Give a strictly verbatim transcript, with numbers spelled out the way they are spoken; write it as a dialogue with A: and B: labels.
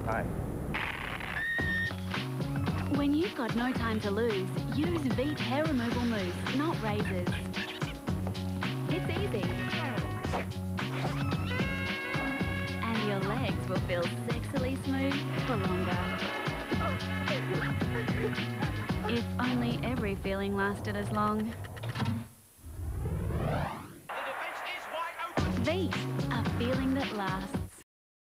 A: Hi.
B: When you've got no time to lose, use Veet hair removal mousse, not razors. It's easy. And your legs will feel sexily smooth for longer. If only every feeling lasted as long. Veet, a feeling that lasts.